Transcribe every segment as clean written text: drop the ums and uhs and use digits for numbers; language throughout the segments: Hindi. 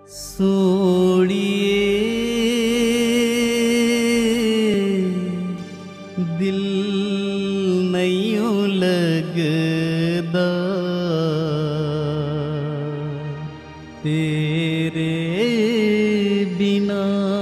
सोड़िए दिल नहीं लगदा तेरे बिना।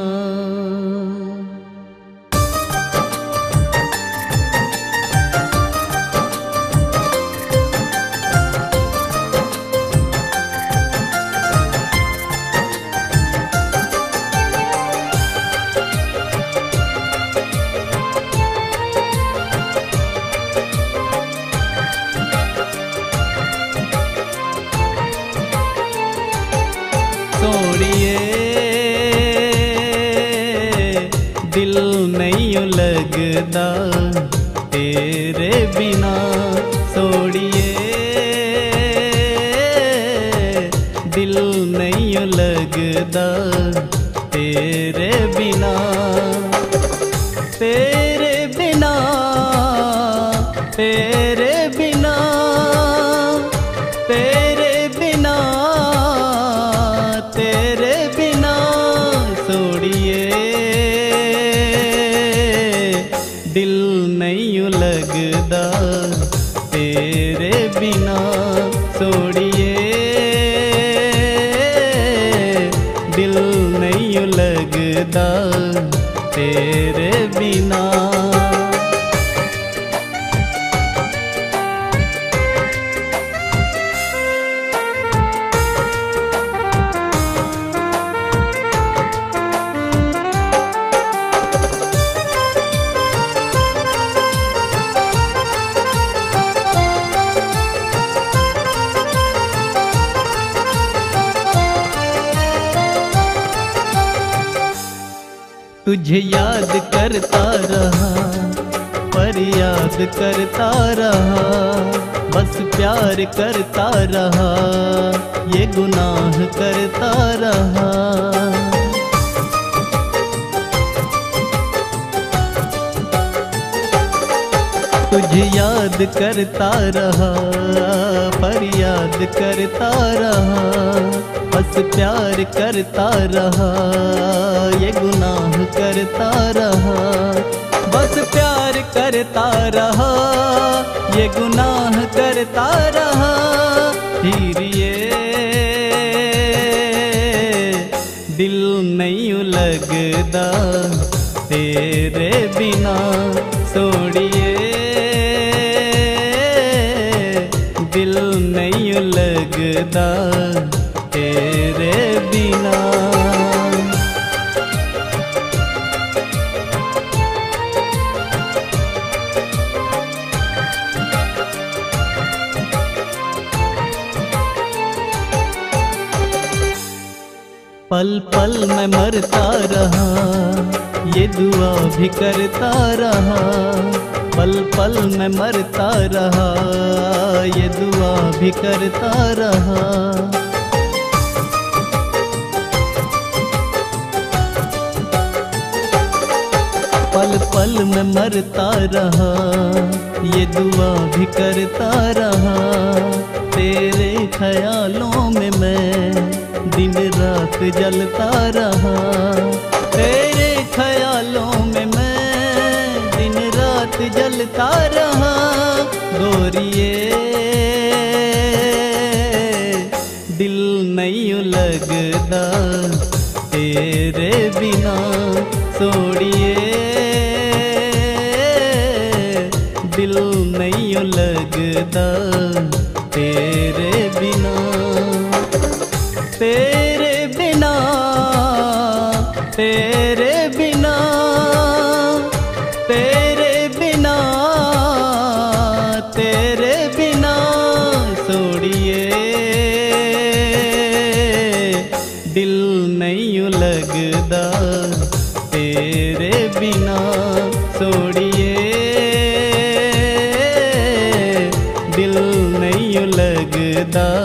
सोड़िए दिल नहीं लगदा तेरे बिना। सोड़िए दिल नहीं लगदा तेरे बिना। तेरे बिना तेरे बिना तेरे बिना तेरे बिना। सोड़िए दिल नहीं लगदा तेरे बिना। सोड़िए दिल नहीं लगदा तेरे बिना। तुझे याद करता रहा पर याद करता रहा। बस प्यार करता रहा ये गुनाह करता रहा। तुझे याद करता रहा पर याद करता रहा। बस प्यार करता रहा ये गुनाह करता रहा। बस प्यार करता रहा ये गुनाह करता रहा। हीरिए दिल नहीं लगदा तेरे बिना। सोड़िए दिल नहीं लगदा तेरे बिना। पल पल मैं मरता रहा ये दुआ भी करता रहा। पल पल मैं मरता रहा ये दुआ भी करता रहा। पल पल मैं मरता रहा ये दुआ भी करता रहा। तेरे ख्यालों में मैं दिन रात जलता रहा। तेरे ख्यालों में मैं दिन रात जलता रहा। गोरिए दिल नहीं लगदा तेरे बिना। सोड़िए दिल नहीं लगदा तेरे बिना। तेरे बिना तेरे बिना तेरे बिना तेरे बिना। सोड़िए दिल नहीं लगदा तेरे बिना। सोड़िए दिल नहीं लगदा